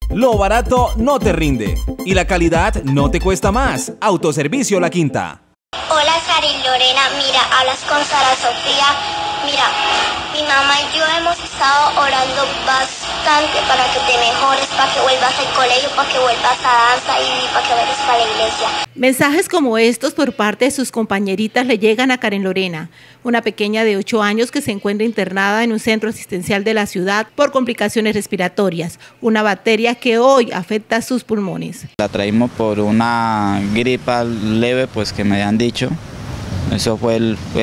Lo barato no te rinde y la calidad no te cuesta más. Autoservicio La Quinta. Hola, Karen Lorena. Mira, hablas con Sara Sofía. Mira, mi mamá y yo hemos estado orando bastante para que te mejores, para que vuelvas al colegio, para que vuelvas a danza y para que vayas para la iglesia. Mensajes como estos por parte de sus compañeritas le llegan a Karen Lorena, una pequeña de 8 años que se encuentra internada en un centro asistencial de la ciudad por complicaciones respiratorias, una bacteria que hoy afecta sus pulmones. La traímos por una gripa leve, pues que me habían dicho. Eso fue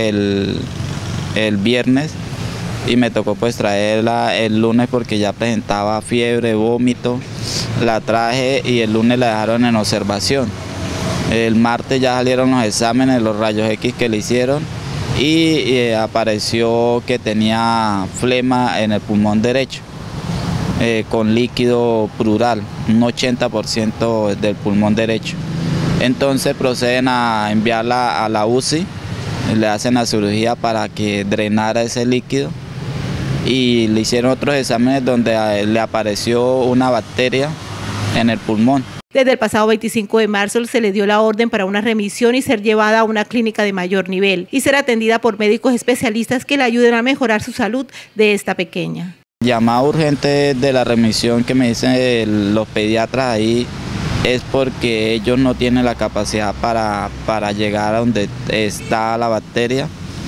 el viernes y me tocó pues traerla el lunes porque ya presentaba fiebre, vómito. La traje y el lunes la dejaron en observación. El martes ya salieron los exámenes, los rayos X que le hicieron y apareció que tenía flema en el pulmón derecho con líquido pleural, un 80% del pulmón derecho. Entonces proceden a enviarla a la UCI, le hacen la cirugía para que drenara ese líquido y le hicieron otros exámenes donde le apareció una bacteria en el pulmón. Desde el pasado 25 de marzo se le dio la orden para una remisión y ser llevada a una clínica de mayor nivel y ser atendida por médicos especialistas que le ayuden a mejorar su salud de esta pequeña. Llamada urgente de la remisión que me dicen los pediatras ahí es porque ellos no tienen la capacidad para llegar a donde está la bacteria.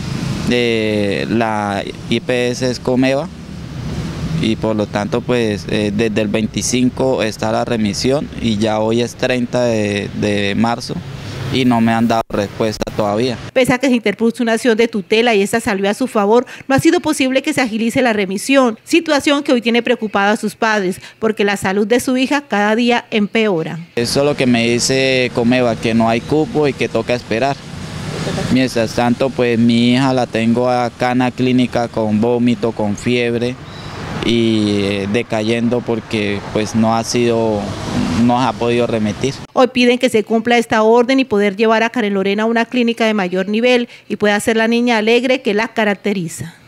La IPS es Comeva y por lo tanto pues desde el 25 está la remisión y ya hoy es 30 de marzo y no me han dado respuesta todavía. Pese a que se interpuso una acción de tutela y esta salió a su favor, no ha sido posible que se agilice la remisión, situación que hoy tiene preocupado a sus padres porque la salud de su hija cada día empeora. Eso es lo que me dice Comeva, que no hay cupo y que toca esperar. Mientras tanto pues mi hija la tengo acá en la clínica con vómito, con fiebre y decayendo porque pues no ha podido remitir. Hoy piden que se cumpla esta orden y poder llevar a Karen Lorena a una clínica de mayor nivel y pueda ser la niña alegre que la caracteriza.